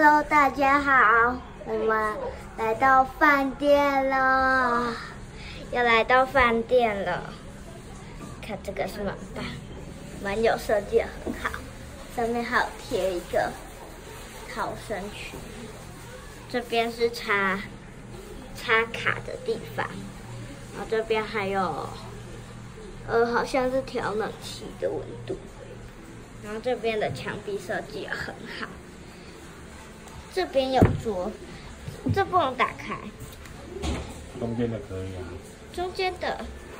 Hello， 大家好，我们来到饭店了，又来到饭店了。看这个是蛮棒，蛮有设计的很好，上面还有贴一个逃生区。这边是插卡的地方，然后这边还有好像是调冷气的温度。然后这边的墙壁设计也很好，这边有桌，这不能打开。 中间的可以啊。 中间的，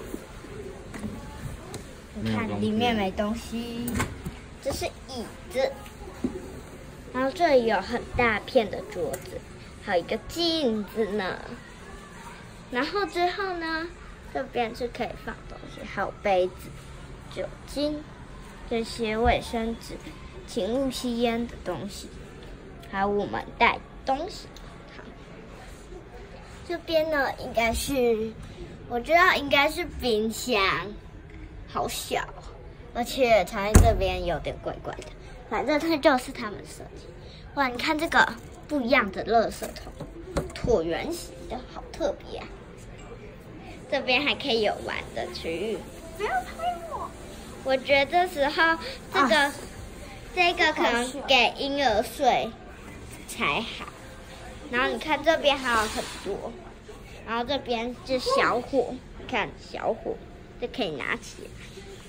你看里面没东西。这是椅子，然后这里有很大片的桌子，还有一个镜子呢。然后之后呢，这边是可以放东西，还有杯子、酒精。这些卫生纸、请勿吸烟的东西，还有我们带东西。好，这边呢应该是，我知道应该是冰箱，好小，而且藏在这边有点怪怪的。反正它就是他们设计。哇，你看这个不一样的垃圾桶，椭圆形的，好特别啊！这边还可以有玩的区域。不要推我。我觉得这时候这个可能给婴儿睡才好。然后你看这边还有很多，然后这边是小火，看小火，这可以拿起来。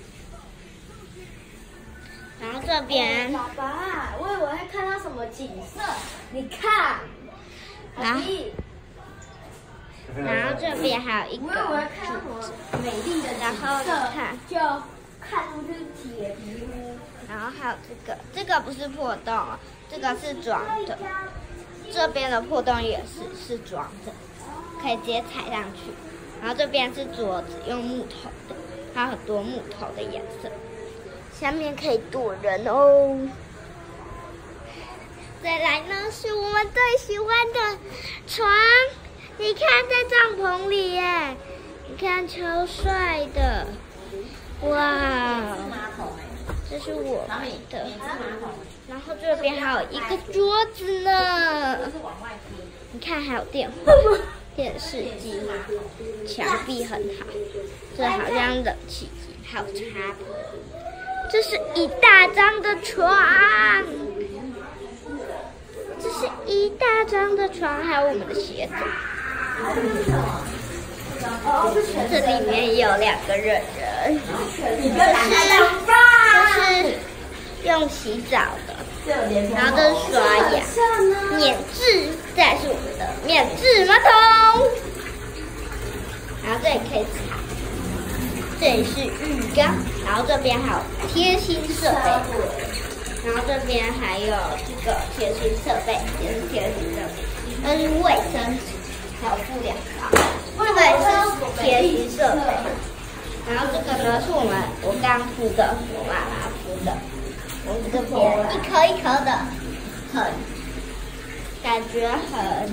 然后这边， 爸爸，我以为会看到什么景色，你看， 然后这边还有一个， 我以为会看到什么美丽的景色，就看出去铁皮屋。 然后还有这个不是破洞哦，这个是装的。这边的破洞也是装的，可以直接踩上去。然后这边是桌子，用木头的，还有很多木头的颜色。下面可以躲人哦。再来呢是我们最喜欢的床，你看在帐篷里耶，你看超帅的。哇，这是我买的，然后这边还有一个桌子呢，你看还有电话、电视机，墙壁很好，这好像冷气机，还有插头。这是一大张的床，这是一大张的床，还有我们的鞋子。这里面也有2个人，这是用洗澡的，然后这是刷牙，免治，再是我们的免治马桶，然后这里可以擦，这里是浴缸，然后这边还有贴心设备，然后这边还有这个贴心设备，也是贴心设备，这是卫生纸，还有布料膏。这个也是贴心设备，然后这个呢是我刚铺的，我妈妈铺的。我们这边一颗一颗的，感觉很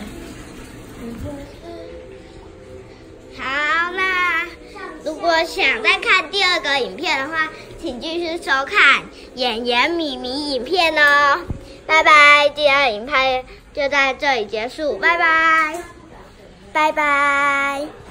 好。那如果想再看第2个影片的话，请继续收看妍妍咪咪影片哦。拜拜，第2影片就在这里结束，拜拜。拜拜。